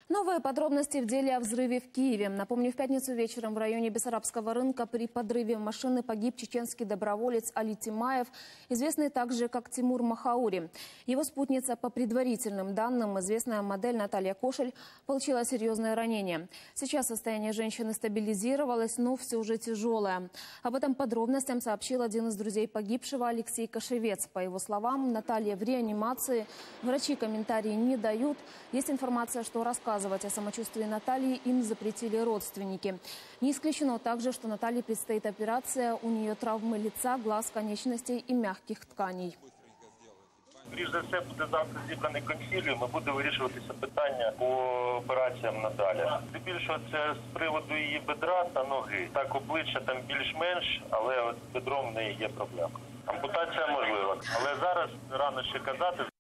Новые подробности в деле о взрыве в Киеве. Напомню, в пятницу вечером в районе Бессарабского рынка при подрыве машины погиб чеченский доброволец Али Тимаев, известный также как Тимур Махаури. Его спутница, по предварительным данным, известная модель Наталья Кошель, получила серьезное ранение. Сейчас состояние женщины стабилизировалось, но все же тяжелое. Об этом подробностям сообщил один из друзей погибшего Алексей Кошевец. По его словам, Наталья в реанимации. Врачи комментарии не дают. Есть информация, что рассказывать о самочувствии Натальи им запретили родственники. Не исключено также, что Наталье предстоит операция. У нее травмы лица, глаз, конечностей и мягких тканей. Скоріше за все, буде завтра зібраний консиліум і буде вирішуватися питання по операціям надалі. Здебільшого це з приводу її бедра та ноги. Так, обличчя там більш-менш, але от з бедром в неї є проблема. Ампутація можлива, але зараз рано ще казати.